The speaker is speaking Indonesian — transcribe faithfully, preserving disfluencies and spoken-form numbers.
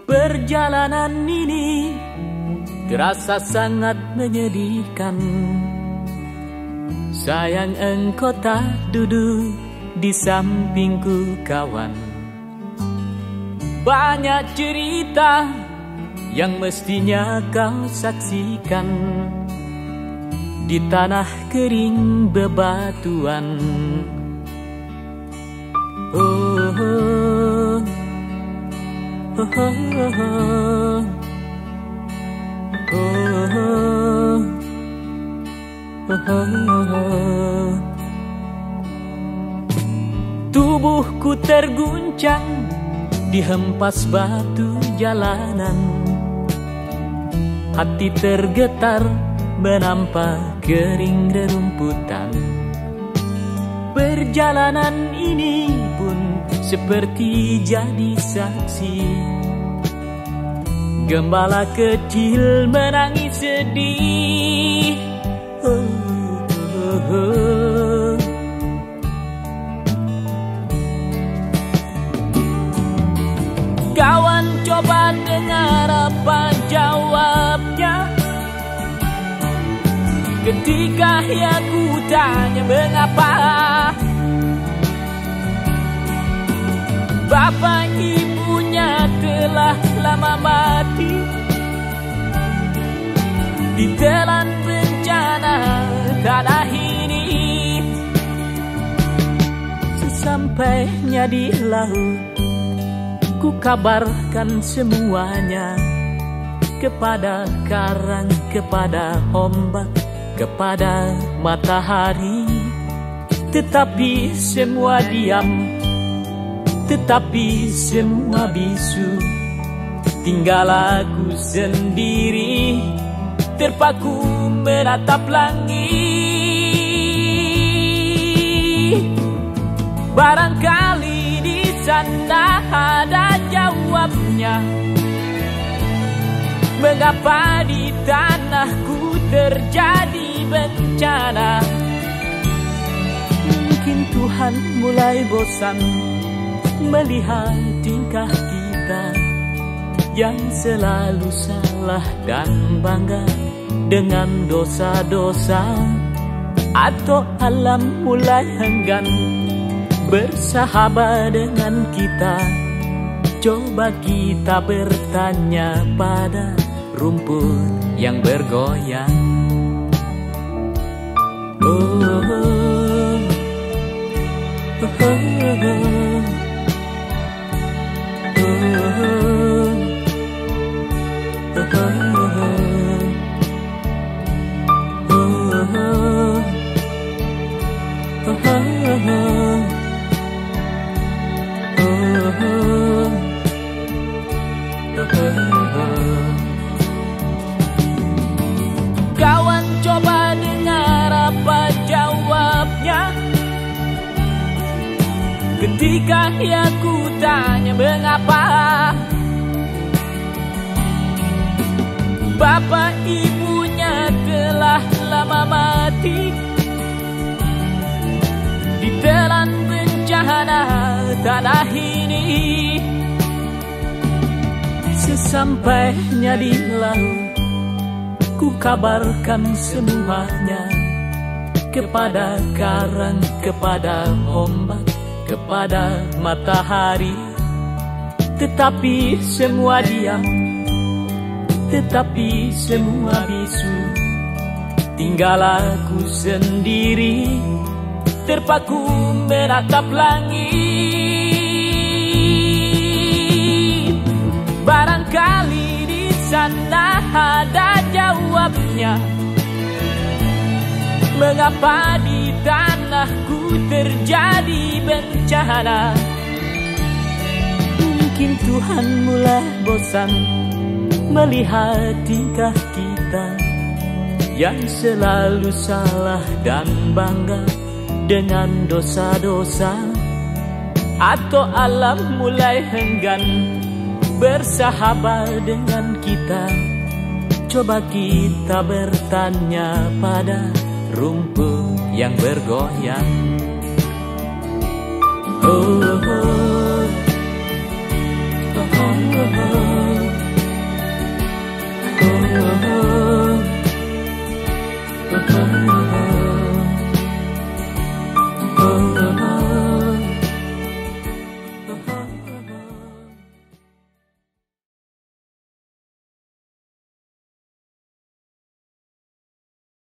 Perjalanan ini terasa sangat menyedihkan. Sayang engkau tak duduk di sampingku kawan. Banyak cerita yang mestinya kau saksikan di tanah kering bebatuan. Oh, oh, oh, oh, oh, oh, oh, oh. Tubuhku terguncang dihempas batu jalanan. Hati tergetar menampak kering rerumputan. Perjalanan ini pun seperti jadi saksi. Gembala kecil menangis sedih. Oh, oh, oh. Kawan, coba dengar apa jawabnya ketika ia ku tanya mengapa bapak ibunya telah lama mati ditelan bencana tanah ini. Sesampainya di laut, ku kabarkan semuanya kepada karang, kepada ombak, kepada matahari. Tetapi semua diam, tetapi semua bisu. Tinggal aku sendiri terpaku menatap langit. Barangkali di sana ada jawabnya. Mengapa di tanahku terjadi bencana? Mungkin Tuhan mulai bosan melihat tingkah kita yang selalu salah dan bangga dengan dosa-dosa. Atau alam mulai enggan bersahabat dengan kita. Coba kita bertanya pada rumput yang bergoyang. Oh, oh, oh, oh, kawan, coba dengar apa jawabnya ketika ia ku tanya mengapa bapak ibunya telah lama mati ditelan bencana tanah ini. Sesampainya di laut, ku kabarkan semuanya kepada karang, kepada ombak, kepada matahari. Tetapi semua diam, tetapi semua bisu. Tinggal aku sendiri terpaku menatap langit. Barangkali di sana ada jawabnya. Mengapa di tanahku terjadi bencana? Mungkin Tuhan mulai bosan melihat tingkah kita yang selalu salah dan bangga dengan dosa-dosa. Atau alam mulai enggan bersahabat dengan kita. Coba kita bertanya pada rumput yang bergoyang. Oh, oh, oh, oh, oh, oh.